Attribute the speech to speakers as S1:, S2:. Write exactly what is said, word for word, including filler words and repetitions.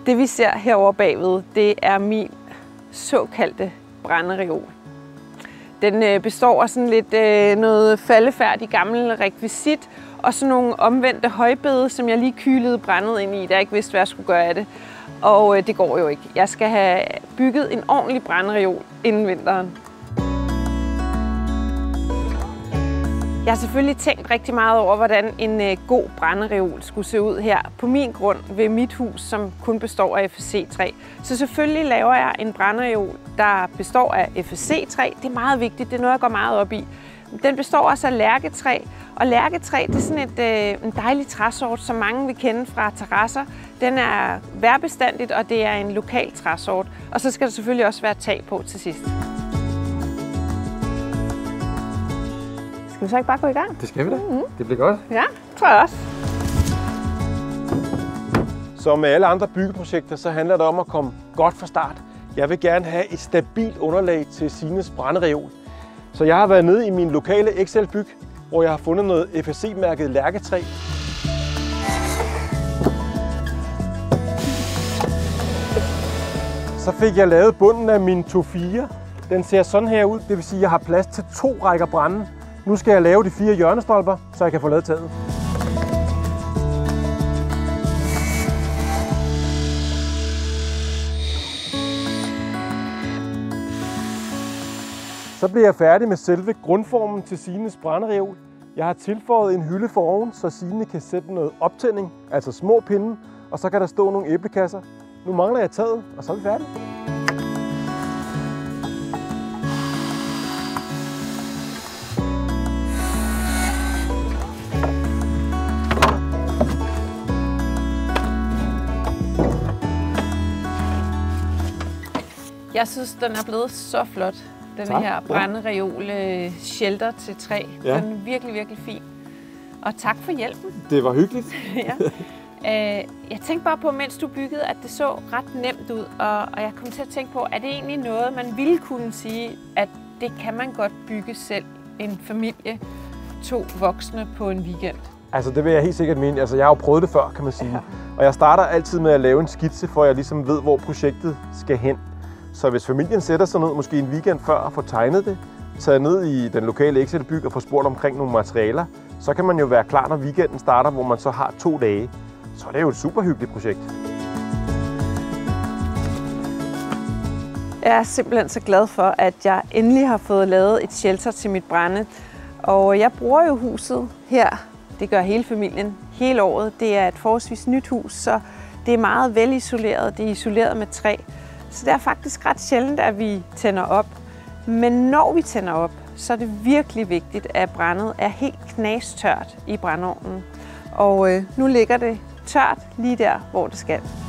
S1: Det vi ser herovre bagved, det er min såkaldte brændereol. Den består af sådan lidt øh, noget faldefærdig gammel rekvisit og sådan nogle omvendte højbede, som jeg lige kylede brændet ind i, da jeg ikke vidste, hvad jeg skulle gøre af det. Og øh, det går jo ikke. Jeg skal have bygget en ordentlig brændereol inden vinteren. Jeg har selvfølgelig tænkt rigtig meget over, hvordan en øh, god brændereol skulle se ud her på min grund ved mit hus, som kun består af F S C træ. Så selvfølgelig laver jeg en brændereol, der består af F S C træ. Det er meget vigtigt, det er noget, jeg går meget op i. Den består også af lærketræ, og lærketræ det er sådan et, øh, en dejlig træsort, som mange vil kende fra terrasser. Den er vejrbestandigt, og det er en lokal træsort. Og så skal der selvfølgelig også være tag på til sidst. Skal vi så ikke bare gå i gang?
S2: Det skal vi da.
S1: Mm-hmm.
S2: Det bliver godt.
S1: Ja, tror jeg også.
S2: Som med alle andre byggeprojekter, så handler det om at komme godt fra start. Jeg vil gerne have et stabilt underlag til Signes brændereol. Så jeg har været nede i min lokale Excel-byg, hvor jeg har fundet noget F S C-mærket lærketræ. Så fik jeg lavet bunden af min to fire. Den ser sådan her ud, det vil sige, at jeg har plads til to rækker brænde. Nu skal jeg lave de fire hjørnestolper, så jeg kan få lavet taget. Så bliver jeg færdig med selve grundformen til Signes brændereol. Jeg har tilføjet en hylde foroven, så Signe kan sætte noget optænding, altså små pinde, og så kan der stå nogle æblekasser. Nu mangler jeg taget, og så er vi færdige.
S1: Jeg synes, den er blevet så flot. Den
S2: Tak.
S1: her brændereol shelter til træ.
S2: Ja.
S1: Den er virkelig, virkelig fin. Og tak for hjælpen.
S2: Det var hyggeligt.
S1: Ja. Jeg tænkte bare på, mens du byggede, at det så ret nemt ud. Og jeg kom til at tænke på, er det egentlig noget, man ville kunne sige, at det kan man godt bygge selv, en familie, to voksne på en weekend?
S2: Altså det vil jeg helt sikkert mene. Altså jeg har jo prøvet det før, kan man sige. Ja. Og jeg starter altid med at lave en skitse, for jeg ligesom ved, hvor projektet skal hen. Så hvis familien sætter sig ned, måske en weekend før, og får tegnet det, taget ned i den lokale Excel-byg og får spurgt omkring nogle materialer, så kan man jo være klar, når weekenden starter, hvor man så har to dage. Så det er jo et super hyggeligt projekt.
S1: Jeg er simpelthen så glad for, at jeg endelig har fået lavet et shelter til mit brænde. Og jeg bruger jo huset her, det gør hele familien, hele året. Det er et forholdsvis nyt hus, så det er meget velisoleret, det er isoleret med træ. Så det er faktisk ret sjældent, at vi tænder op. Men når vi tænder op, så er det virkelig vigtigt, at brændet er helt knastørt i brændeovnen. Og øh, nu ligger det tørt lige der, hvor det skal.